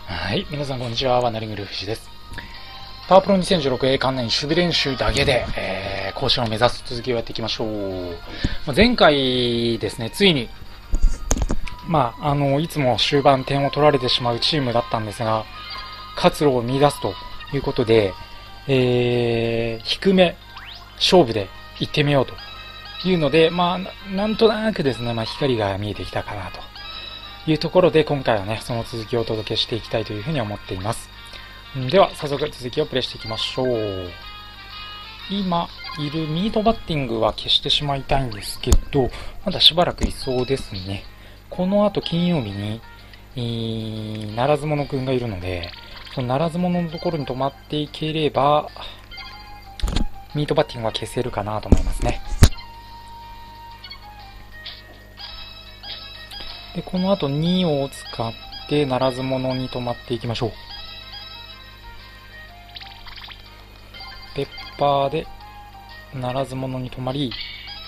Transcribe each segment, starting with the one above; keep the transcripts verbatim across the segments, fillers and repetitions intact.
はい、皆さんこんにちは。ワナリングルフシです。パワープロ にせんじゅうろく A 関連守備練習だけで、えー、更新を目指す続きをやっていきましょう。まあ、前回ですね、ついに、まあ、あの、いつも終盤点を取られてしまうチームだったんですが、活路を見出すということで、えー、低め勝負で行ってみようというので、まあ、なんとなくですね、まあ、光が見えてきたかなというところで、今回はね、その続きをお届けしていきたいというふうに思っています。では、早速続きをプレイしていきましょう。今いるミートバッティングは消してしまいたいんですけど、まだしばらくいそうですね。この後金曜日に、えー、ならず者くんがいるので、そのならず者のところに止まっていければ、ミートバッティングは消せるかなと思いますね。で、この後にを使ってならず者に止まっていきましょう。ペッパーでならず者に止まり、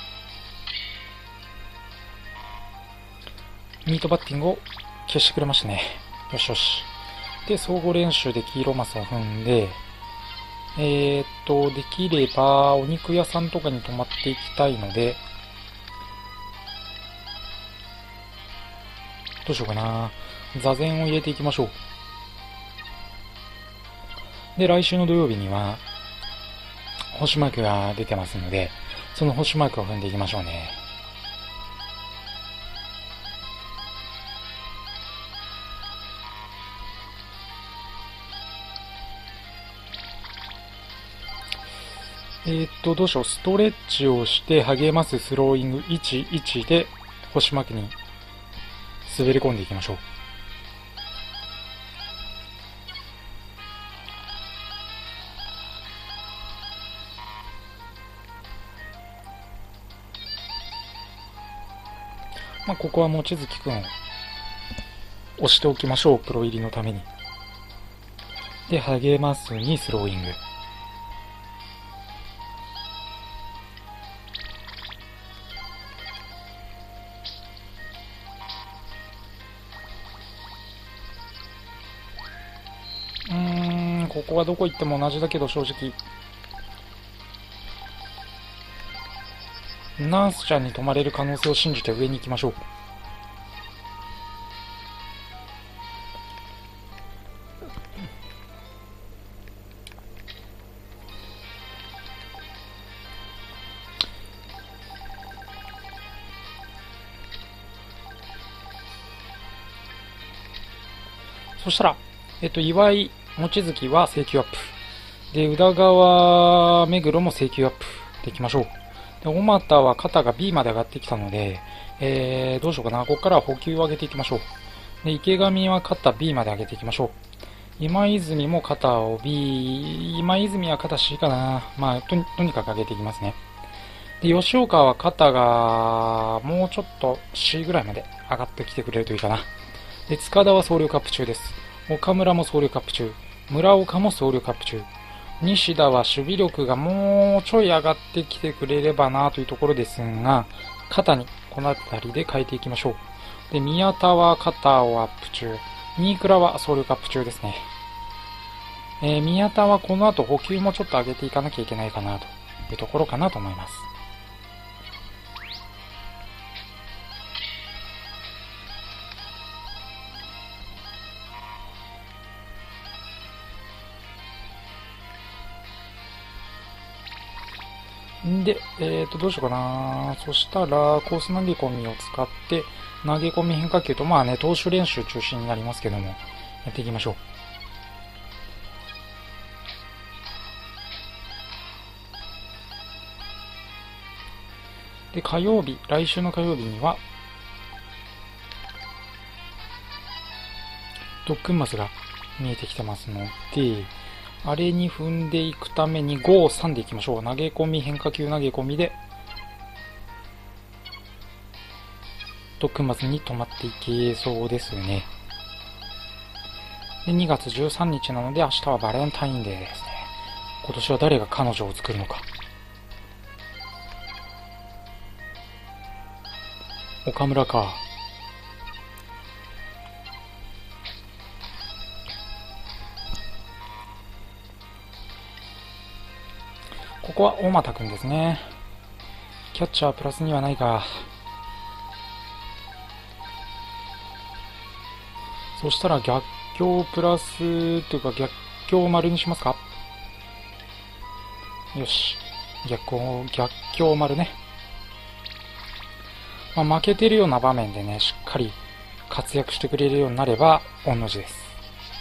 ミートバッティングを消してくれましたね。よしよし。で、総合練習で黄色マスを踏んで、えーっと、できればお肉屋さんとかに泊まっていきたいので、どうしようかな。座禅を入れていきましょう。で、来週の土曜日には、星マークが出てますので、その星マークを踏んでいきましょうね。えーっと、どうしよう。ストレッチをして励ますスローイングいちいちで星マークに滑り込んでいきましょう。まあ、ここは望月くんを押しておきましょう。プロ入りのために。で、励ますにスローイング。うーん、ここはどこ行っても同じだけど正直、ナースちゃんに止まれる可能性を信じて上に行きましょう。そしたら、えっと、岩井、望月は請求アップ。で、宇田川、目黒も請求アップでいきましょう。で、小俣は肩が B まで上がってきたので、えー、どうしようかな。ここからは補給を上げていきましょう。で、池上は肩 B まで上げていきましょう。今泉も肩を B、今泉は肩 C かな。まあ、とにとにかく上げていきますね。で、吉岡は肩がもうちょっと C ぐらいまで上がってきてくれるといいかな。で、塚田は総力アップ中です。岡村も総力アップ中。村岡も総力アップ中。西田は守備力がもうちょい上がってきてくれればなというところですが、肩にこの辺りで変えていきましょう。で、宮田は肩をアップ中。新倉は総力アップ中ですね。えー、宮田はこの後補給もちょっと上げていかなきゃいけないかなというところかなと思います。で、えーと、どうしようかな。そしたら、コース投げ込みを使って、投げ込み変化球と、まあね、投手練習中心になりますけども、やっていきましょう。で、火曜日、来週の火曜日には、ドックンマスが見えてきてますので、あれに踏んでいくためにご、さんでいきましょう。投げ込み、変化球投げ込みで、ドックンマスに止まっていけそうですね。で、にがつじゅうさんにちなので明日はバレンタインデーですね。今年は誰が彼女を作るのか。岡村か。 ここは大俣くんですね。キャッチャープラスにはないか。そしたら逆境プラスというか逆境を丸にしますか。よし。逆境、逆境丸ね。まあ、負けてるような場面でね、しっかり活躍してくれるようになれば、御の字です。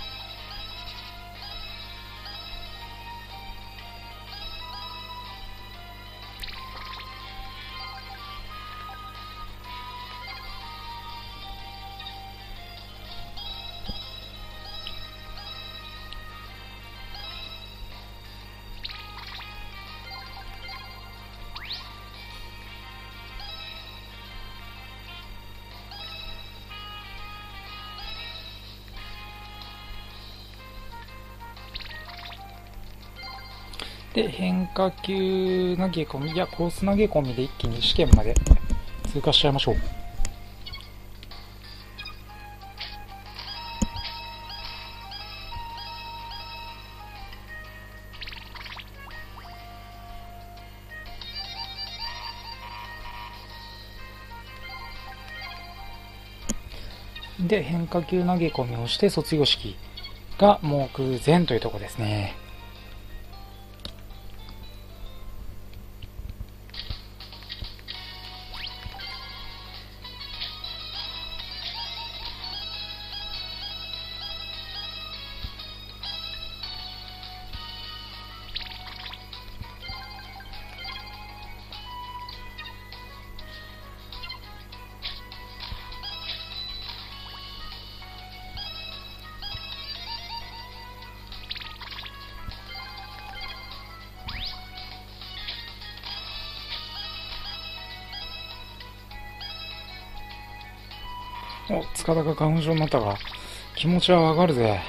で、変化球投げ込み、いや、コース投げ込みで一気に試験まで通過しちゃいましょう。で、変化球投げ込みをして卒業式が目前というところですね。お、塚田が花粉症になったが、気持ちはわかるぜ。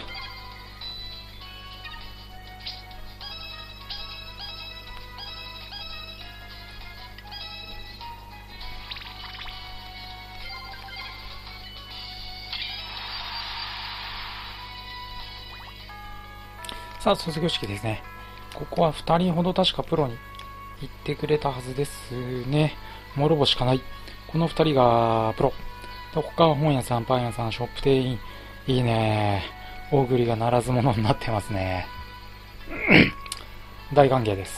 さあ、卒業式ですね。ここはふたりほど確かプロに行ってくれたはずですね。諸星かない。このふたりがプロ。他は本屋さん、パン屋さん、ショップ店員。いいね。大栗がならず者になってますね。大歓迎です。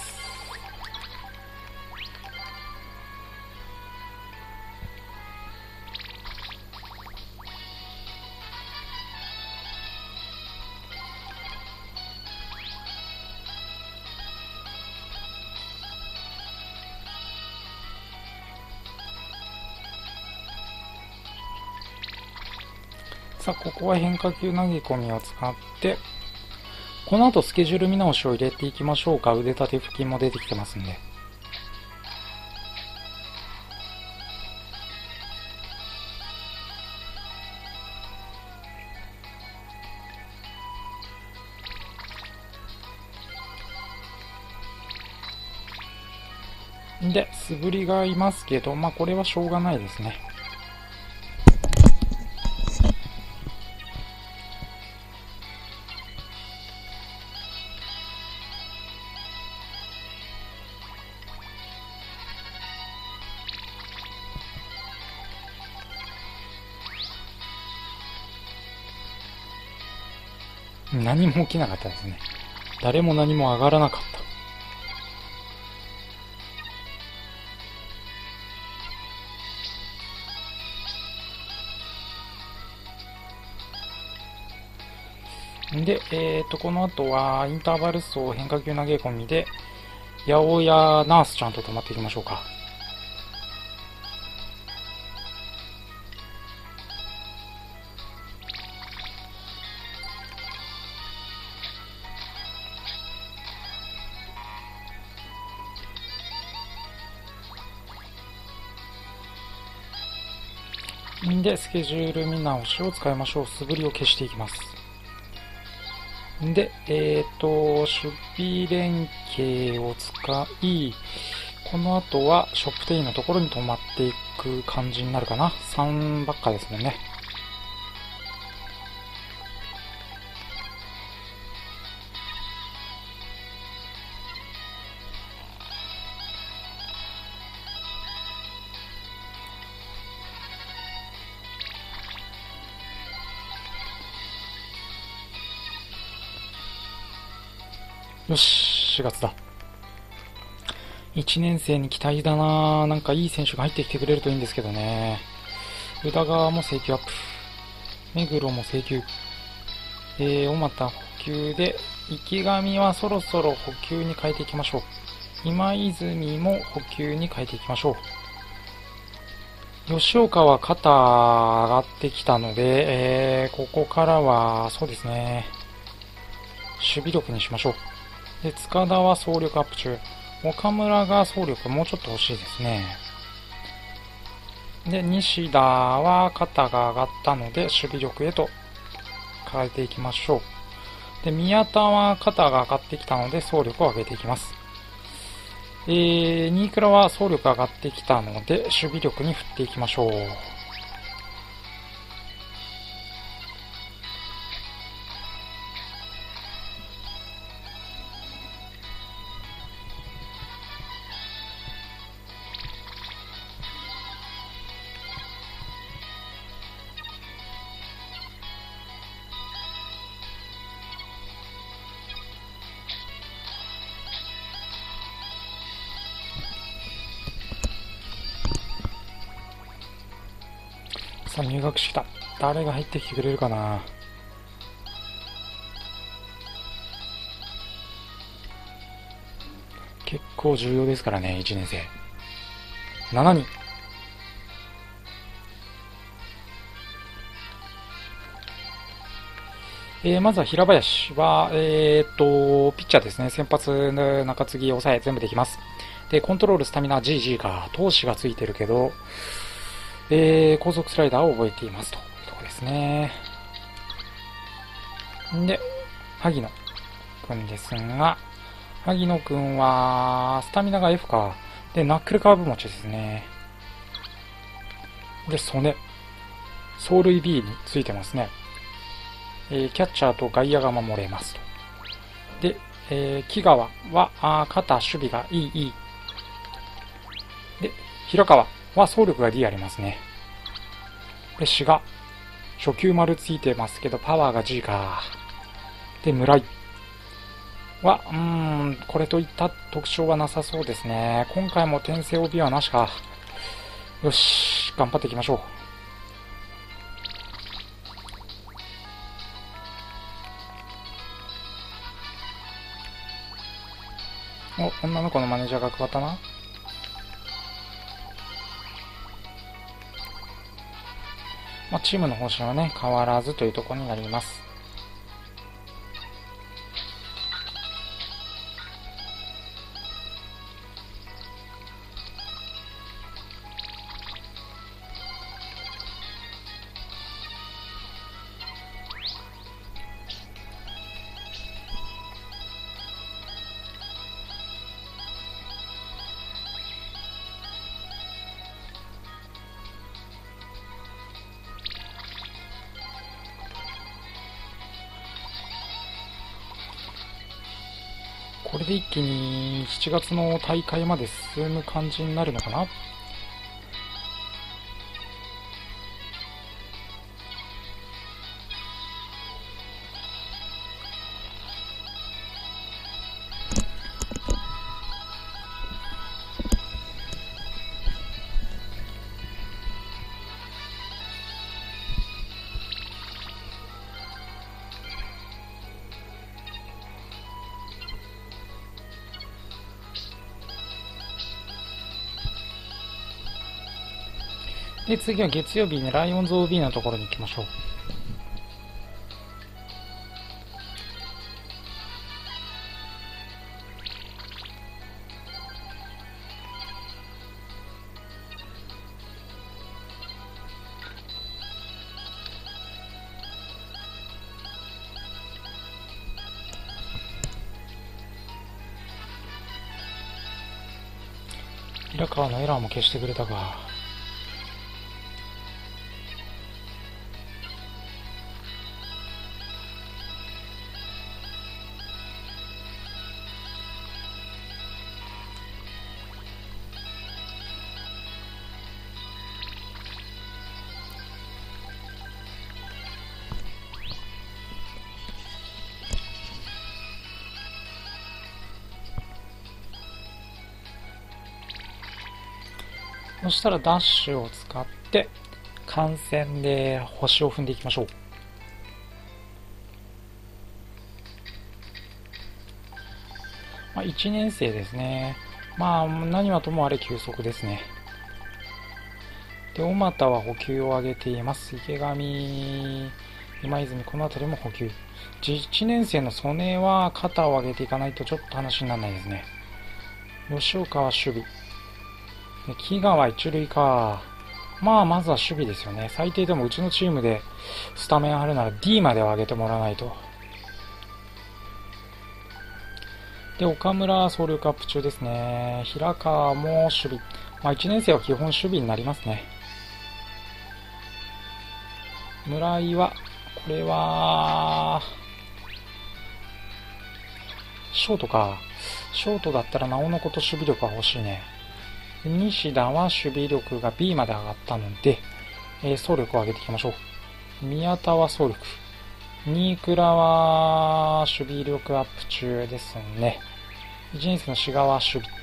さあ、ここは変化球投げ込みを使って、この後スケジュール見直しを入れていきましょうか。腕立て腹筋も出てきてますんで。で、素振りがいますけど、まあこれはしょうがないですね。何も起きなかったですね。誰も何も上がらなかった。で、えーと、この後はインターバル走変化球投げ込みで、八百屋ナースちゃんと止まっていきましょうか。で、スケジュール見直しを使いましょう。素振りを消していきます。で、えーと、守備連携を使い、この後はショップ店員のところに止まっていく感じになるかな。さんばっかですもんね。 よし、しがつだ。いちねん生に期待だな。なんかいい選手が入ってきてくれるといいんですけどね。宇田川も請求アップ。目黒も請求。えー、小俣補給で、池上はそろそろ補給に変えていきましょう。今泉も補給に変えていきましょう。吉岡は肩上がってきたので、えー、ここからは、そうですね、守備力にしましょう。で、塚田は走力アップ中。岡村が走力もうちょっと欲しいですね。で、西田は肩が上がったので、守備力へと変えていきましょう。で、宮田は肩が上がってきたので、走力を上げていきます。えー、新倉は走力上がってきたので、守備力に振っていきましょう。さあ、入学式だ。誰が入ってきてくれるかな。結構重要ですからね、いちねん生。しちにん。えー、まずは平林は、えーっと、ピッチャーですね。先発の中継ぎ、抑え、全部できます。で、コントロール、スタミナ、ジージー が、投手がついてるけど、えー、高速スライダーを覚えていますというところですね。で、萩野くんですが、萩野くんは、スタミナが F か。で、ナックルカーブ持ちですね。で、曽根。走塁 B についてますね。えー、キャッチャーと外野が守れますと。で、えー、木川は、あ肩、守備がいい、いい。で、平川は走力が D ありますね。で、志賀。初球丸ついてますけど、パワーが G か。で、村井は、うーん、これといった特徴はなさそうですね。今回も転生 オービー はなしか。よし、頑張っていきましょう。お、女の子のマネージャーが変わったな。まあ、チームの方針はね、変わらずというところになります。これで一気にしちがつの大会まで進む感じになるのかな。で、次は月曜日にライオンズ オービー のところに行きましょう。平川のエラーも消してくれたか。 したらダッシュを使って観戦で星を踏んでいきましょう。まあ、いちねん生ですね。まあ何はともあれ休息ですね。で、小俣は補給を上げています。池上、今泉、この辺りも補給。いちねん生の曽根は肩を上げていかないとちょっと話にならないですね。吉岡は守備。木川一塁か。まあまずは守備ですよね。最低でもうちのチームでスタメン張るなら D までは上げてもらわないと。で、岡村は総力アップ中ですね。平川も守備。まあいちねん生は基本守備になりますね。村井は、これは、ショートか。ショートだったらなおのこと守備力は欲しいね。西田は守備力が B まで上がったので、えー、走力を上げていきましょう。宮田は走力。新倉は守備力アップ中ですね。いちねん生の志賀は守備。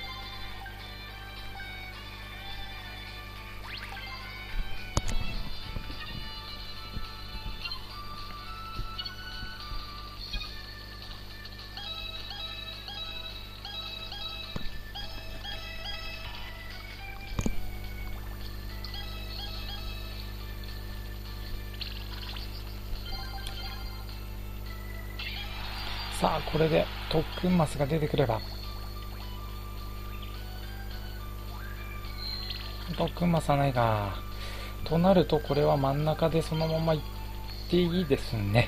さあ、これで特訓マスが出てくれば。特訓マスはないか。となると、これは真ん中でそのまま行っていいですね。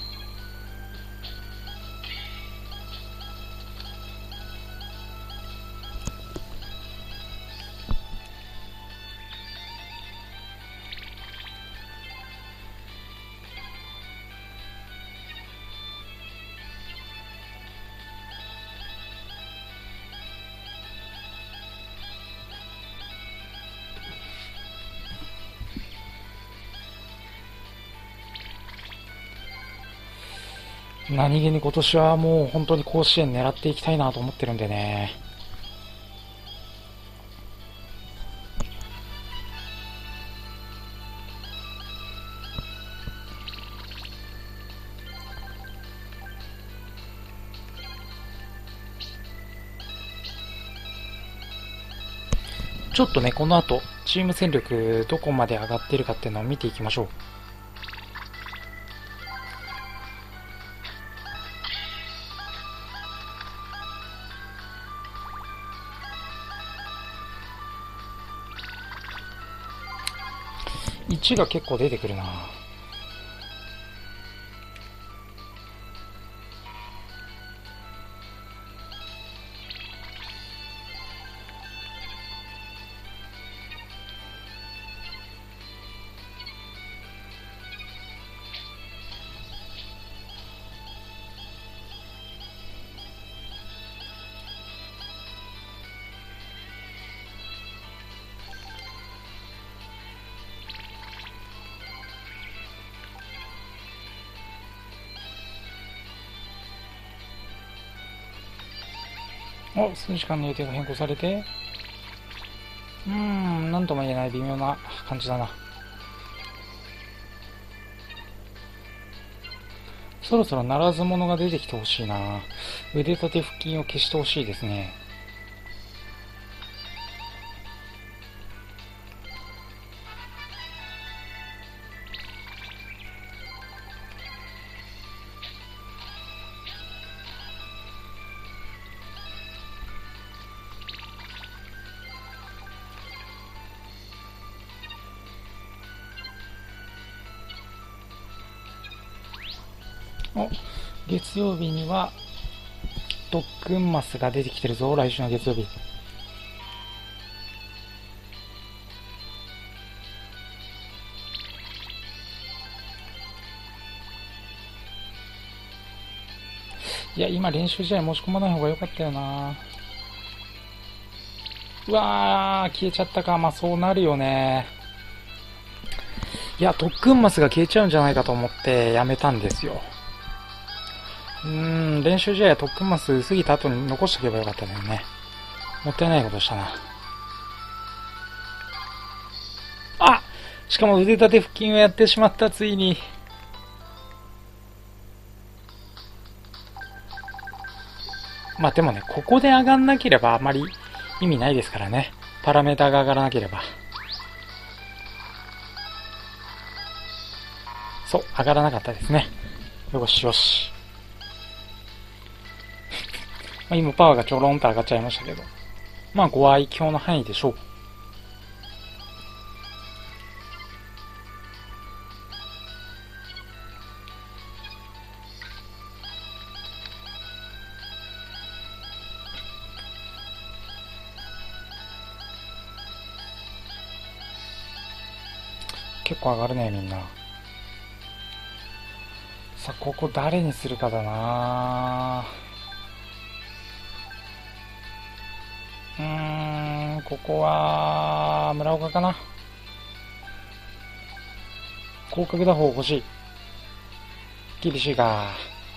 何気に今年はもう本当に甲子園狙っていきたいなと思ってるんでね。ちょっとね、この後、チーム戦力どこまで上がっているかっていうのを見ていきましょう。いちが結構出てくるな。お、数時間の予定が変更されて、うーん、なんとも言えない微妙な感じだな。そろそろならず者が出てきてほしいな。腕立て腹筋を消してほしいですね。お、月曜日には特訓マスが出てきてるぞ。来週の月曜日。いや、今練習試合申し込まない方が良かったよな。うわー、消えちゃったか。まあそうなるよね。いや、特訓マスが消えちゃうんじゃないかと思ってやめたんですよ。うーん、練習試合は特訓マス過ぎた後に残しておけばよかったんだよね。もったいないことしたな。 しかも腕立て腹筋をやってしまった、ついに。まあでもね、ここで上がんなければあまり意味ないですからね。パラメータが上がらなければ。そう、上がらなかったですね。よしよし。まあ今パワーがちょろんと上がっちゃいましたけど。まあご愛嬌の範囲でしょう。結構上がるね、みんな。さあ、ここ誰にするかだな。うーん、ここは、村岡かな。広角打法欲しい。厳しいか。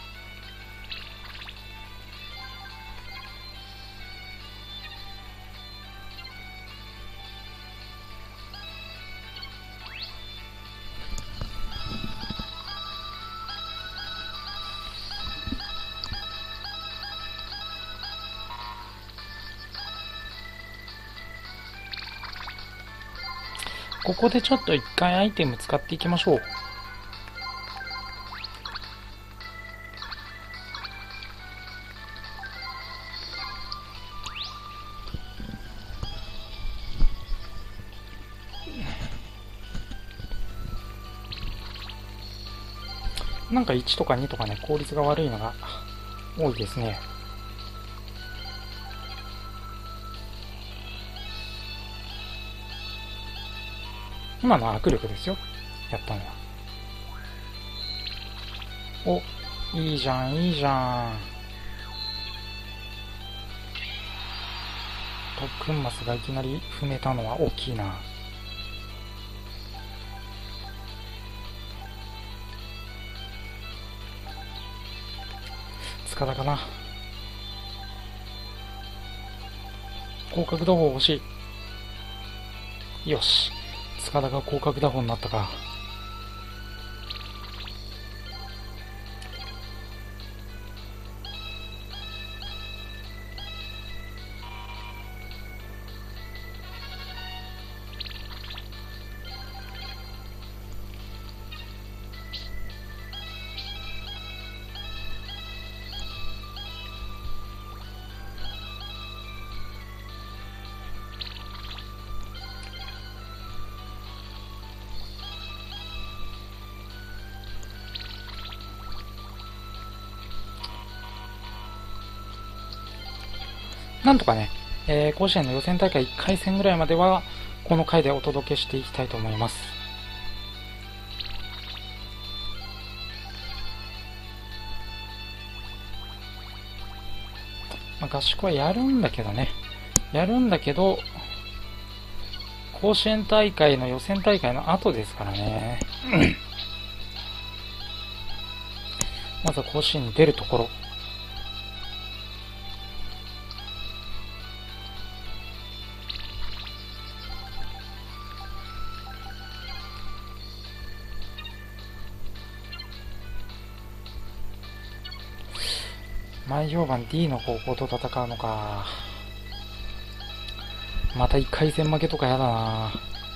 ここでちょっと一回アイテム使っていきましょう。なんかいちとかにとかね、効率が悪いのが多いですね。今のは握力ですよ。やったのは。お、いいじゃん、いいじゃん。特訓マスがいきなり踏めたのは大きいな。塚田かな。広角打法欲しい。よし。塚田が広角打法になったか。なんとかね、えー、甲子園の予選大会いっかい戦ぐらいまではこの回でお届けしていきたいと思います。まあ、合宿はやるんだけどね、やるんだけど甲子園大会の予選大会の後ですからねまずは甲子園に出るところ。前評判 D の高校と戦うのか。またいっかい戦負けとかやだな。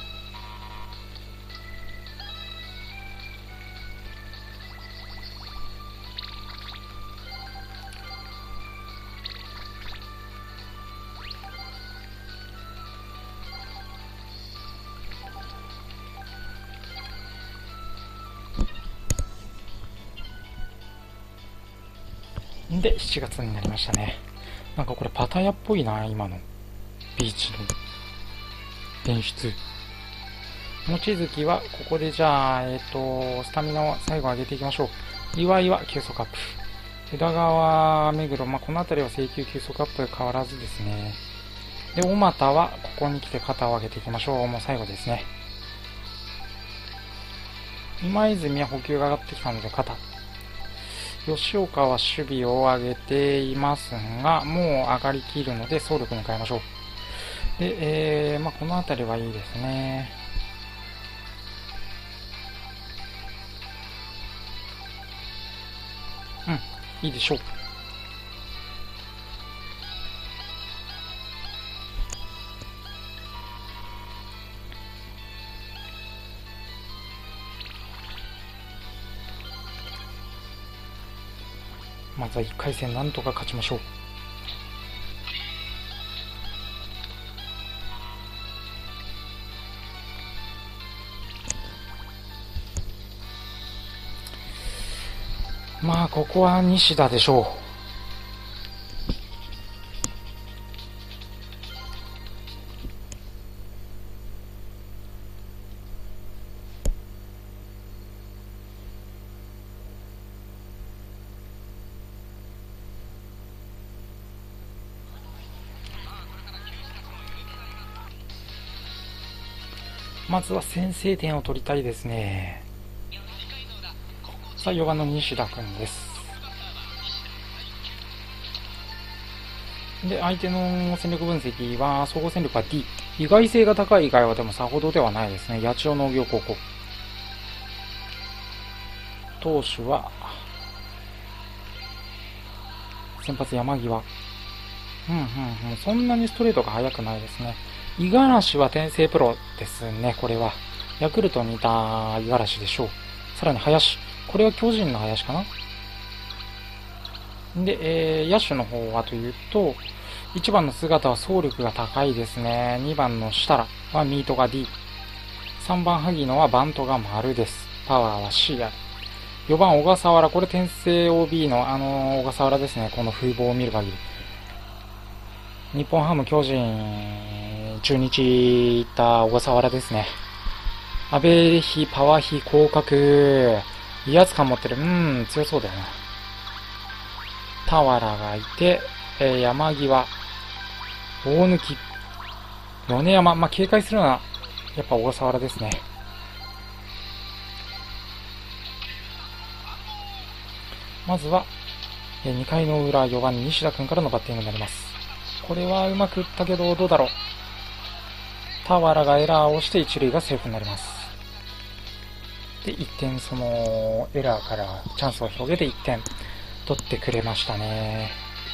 で、しちがつになりましたね。なんかこれパタヤっぽいな、今の。ビーチの演出。望月は、ここでじゃあ、えっ、ー、と、スタミナを最後上げていきましょう。岩井は急速アップ。宇田川、目黒、まあ、この辺りは請求急速アップで変わらずですね。で、小俣は、ここに来て肩を上げていきましょう。もう最後ですね。今泉は補給が上がってきたので肩。吉岡は守備を上げていますが、もう上がりきるので走力に変えましょう。で、えー、まあ、この辺りはいいですね。 うん、いいでしょう。まずはいっかい戦なんとか勝ちましょう。まあここは西田でしょう。まずは先制点を取りたいですね。さあよばんの西田君です。で相手の戦力分析は総合戦力は D、 意外性が高い以外はでもさほどではないですね。八千代農業高校投手は先発山際、うんうんうん、そんなにストレートが速くないですね。五十嵐は転生プロですね。これはヤクルトにいた五十嵐でしょう。さらに林、これは巨人の林かな。で、えー、野手の方はというと、いちばんの姿は走力が高いですね。にばんの設楽はミートが D、 さんばん萩野はバントが丸です。パワーは C ある。よばん小笠原、これ転生 オービー のあの小笠原ですね。この風貌を見る限り、日本ハム、巨人、中日いった小笠原ですね。阿部比、パワー比、広角、いいやつ感持ってる。うん、強そうだよな。俵がいて、えー、山際、大貫、米山、まあ、警戒するのはやっぱ小笠原ですね。まずは、えー、にかいの裏よばん西田君からのバッティングになります。これはうまく打ったけどどうだろう。俵がエラーをして一塁がセーフになります。でいってん、そのエラーからチャンスを広げていってん取ってくれましたね。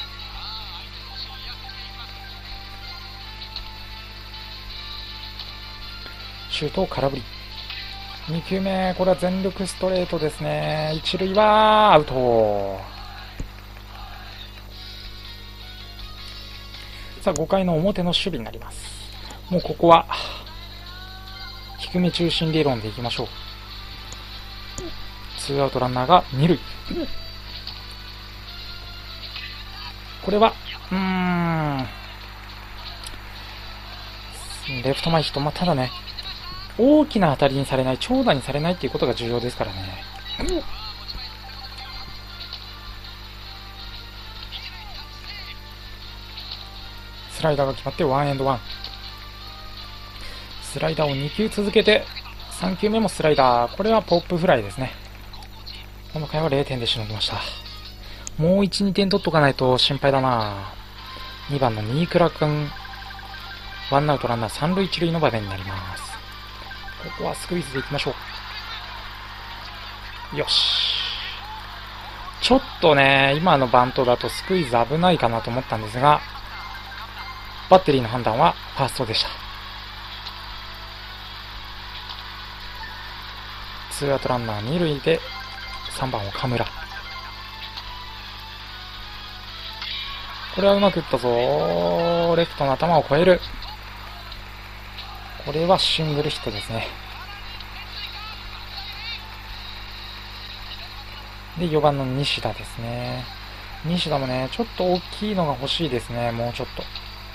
シュートを空振り。にきゅうめ、これは全力ストレートですね。一塁はアウト。さあごかいの表の守備になります。もうここは低め中心理論でいきましょう。ツーアウトランナーがに塁。これはうーんレフト前ヒット、まあ、ただね、大きな当たりにされない、長打にされないっていうことが重要ですからね。スライダーが決まってワンエンドワン。スライダーをにきゅう続けてさんきゅうめもスライダー、これはポップフライですね。この回はれいてんでしのぎました。もういち、にてん取っとかないと心配だな。にばんの新倉君、ワンアウトランナーさん塁いち塁の場面になります。ここはスクイズでいきましょう。よし。ちょっとね、今のバントだとスクイズ危ないかなと思ったんですが、バッテリーの判断はファーストでした。ツーアウトランナーに塁でさんばん岡村。これはうまくいったぞ。レフトの頭を越える。これはシングルヒットですね。でよばんの西田ですね。西田もね、ちょっと大きいのが欲しいですね。もうちょっと。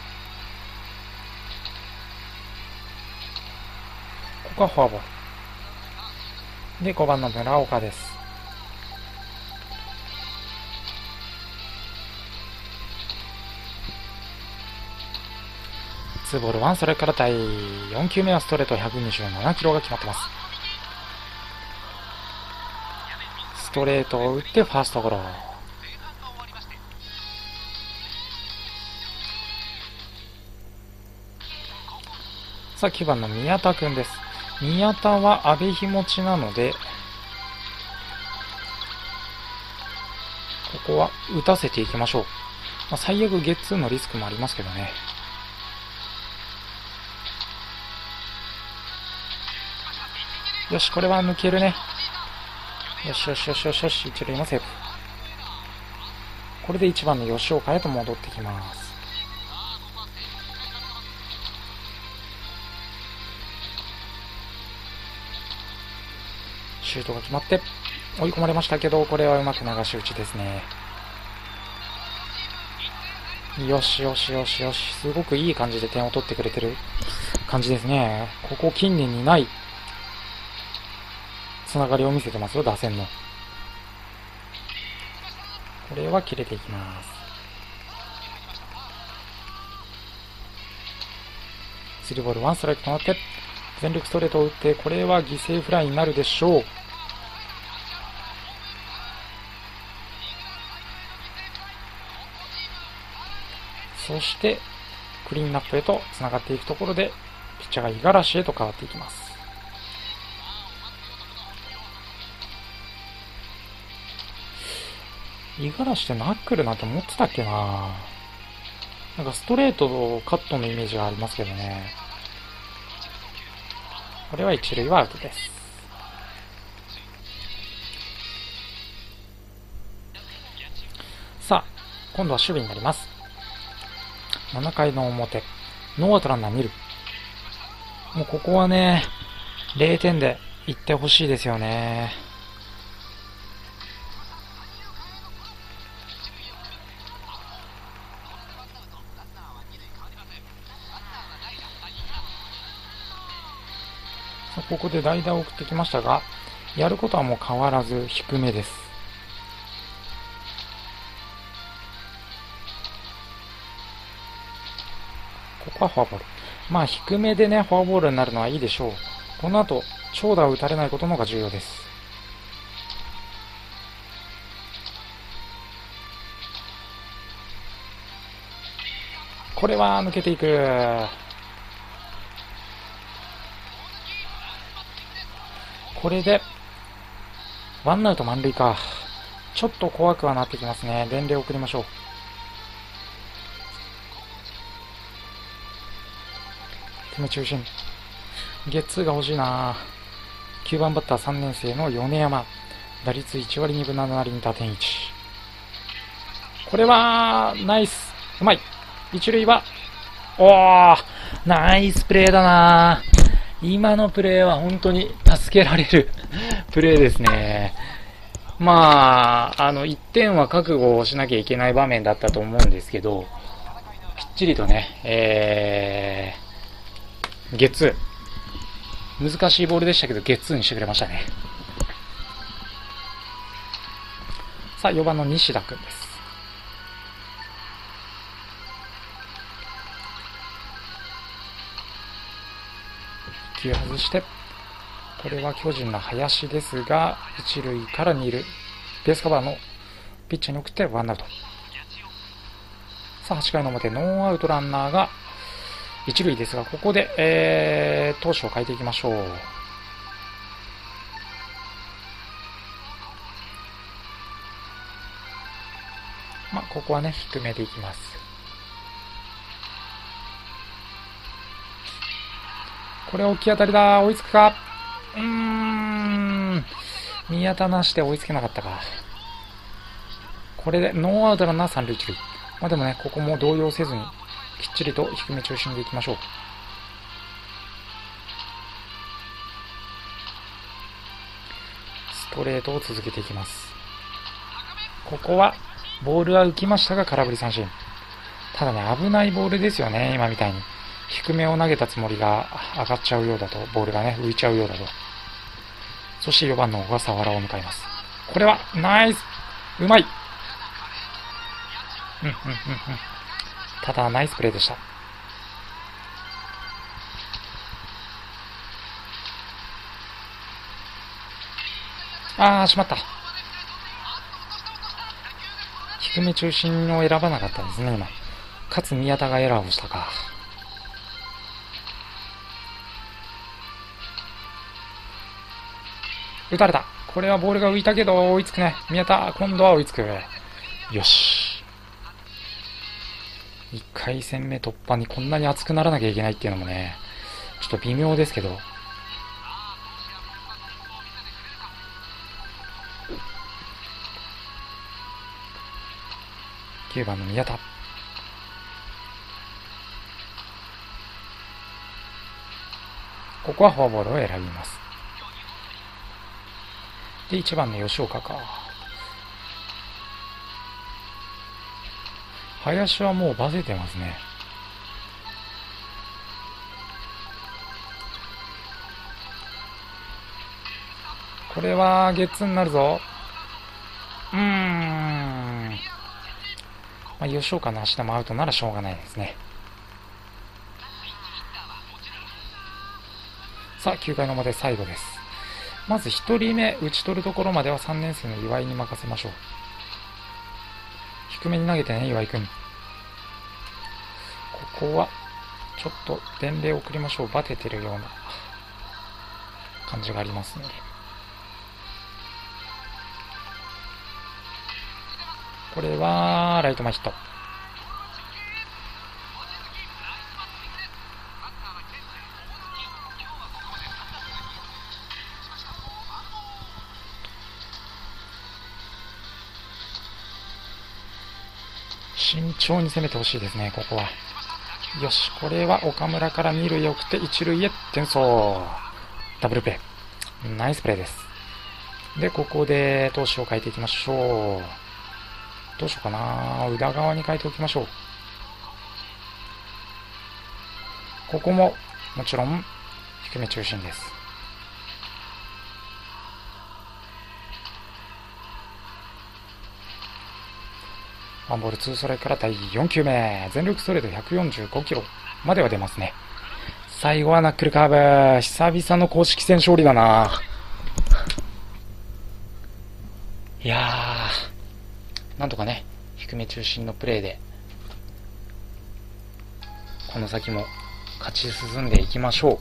ここはフォアボールでごばんの村岡です。ツーボールワン、それからだいよん球目はストレートひゃくにじゅうななキロが決まってます。ストレートを打ってファーストゴロ。さあきゅうばんの宮田くんです。宮田は阿部日持ちなのでこは打たせていきましょう。まあ、最悪ゲッツーのリスクもありますけどね。よし、これは抜けるね。よしよしよしよしよし、一塁もセーフ。これでいちばんの吉岡へと戻ってきます。シュートが決まって追い込まれましたけど、これはうまく流し打ちですね。よしよしよしよし、すごくいい感じで点を取ってくれてる感じですね。ここ近年にないつながりを見せてますよ、打線の。これは切れていきます。スリーボールワンストライクとなって全力ストレートを打って、これは犠牲フライになるでしょう。そしてクリーンナップへとつながっていくところで、ピッチャーが五十嵐へと変わっていきます。五十嵐ってナックルなんて持ってたっけな。なんかストレートとカットのイメージがありますけどね。これは一塁はアウトです。さあ、今度は守備になります。ななかいの表、ノーアウトランナー見る。もうここはね、れいてんでいってほしいですよね。ここで代打を送ってきましたが、やることはもう変わらず低めです。ここはフォアボール。まあ低めでね、フォアボールになるのはいいでしょう。この後、長打を打たれないことの方が重要です。これは抜けていく。これでワンアウト満塁か。ちょっと怖くはなってきますね。伝令を送りましょう。低め中心、ゲッツーが欲しいな。きゅうばんバッターさんねん生の米山、打率いちわりにぶななりに打点いち。これはナイス、うまい。一塁はおー、ナイスプレーだな。今のプレーは本当に助けられるプレーですね。まあ、あのいってんは覚悟をしなきゃいけない場面だったと思うんですけど、きっちりとね、えー、ゲッツー、難しいボールでしたけどゲッツーにしてくれましたね。さあよばんの西田くんです。いっきゅう外して、これは巨人の林ですが、一塁から二塁、ベースカバーのピッチャーに送ってワンアウト。さあはちかいの表、ノーアウトランナーが一塁ですが、ここで、えー、投手を変えていきましょう。まあここはね、低めでいきます。これ大きい当たりだ。追いつくか。うーん、宮田なしで追いつけなかったか。これでノーアウトランナー三塁一塁。まあでもね、ここも動揺せずにきっちりと低め中心でいきましょう。ストレートを続けていきます。ここはボールは浮きましたが空振り三振。ただね、危ないボールですよね。今みたいに低めを投げたつもりが上がっちゃうようだと、ボールがね浮いちゃうようだと。そしてよばんの小笠原を迎えます。これはナイス、うまい。うんうんうんうん。ただナイスプレーでした。あー、しまった。低め中心を選ばなかったですね今。かつ宮田がエラーをしたか。打たれた。これはボールが浮いたけど追いつくね。宮田、今度は追いつく。 よし。いっかい戦目突破にこんなに熱くならなきゃいけないっていうのもね、ちょっと微妙ですけど。きゅうばんの宮田。ここはフォアボールを選びます。で、いちばんの吉岡か。林はもうバテてますね。これはゲッツーになるぞ。うーん。まあ、吉岡の足玉アウトならしょうがないですね。さあ、きゅうかいの表最後です。まずひとりめ打ち取るところまではさんねん生の岩井に任せましょう。低めに投げてね、岩井くん。ここはちょっと伝令を送りましょう。バテてるような感じがありますので。これはライト前ヒット。慎重に攻めてほしいですね、ここは。よし、これは岡村からに塁へ送っていち塁へ転送。ダブルプレー。ナイスプレーです。で、ここで投手を変えていきましょう。どうしようかな。宇田川に変えておきましょう。ここももちろん低め中心です。ワンボールツーストライクからだいよん球目。全力ストレートひゃくよんじゅうごキロまでは出ますね。最後はナックルカーブ。久々の公式戦勝利だな。いやー、なんとかね、低め中心のプレーでこの先も勝ち進んでいきましょう。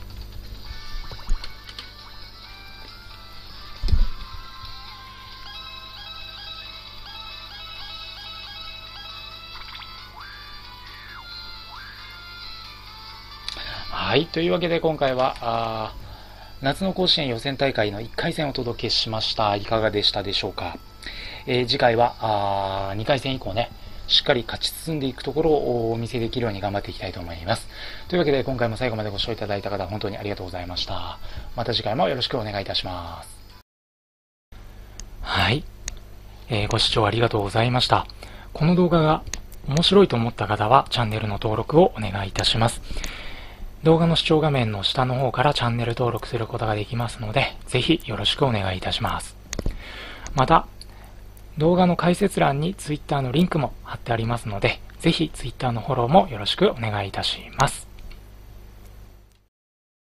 はい、というわけで今回はあ夏の甲子園予選大会のいっかい戦をお届けしました。いかがでしたでしょうか。えー、次回はあにかい戦以降ね、しっかり勝ち進んでいくところをお見せできるように頑張っていきたいと思います。というわけで今回も最後までご視聴いただいた方本当にありがとうございました。また次回もよろしくお願いいたします。はい、えー、ご視聴ありがとうございました。この動画が面白いと思った方はチャンネルの登録をお願いいたします。動画の視聴画面の下の方からチャンネル登録することができますので、ぜひよろしくお願いいたします。また、動画の解説欄に ツイッター のリンクも貼ってありますので、ぜひ ツイッター のフォローもよろしくお願いいたします。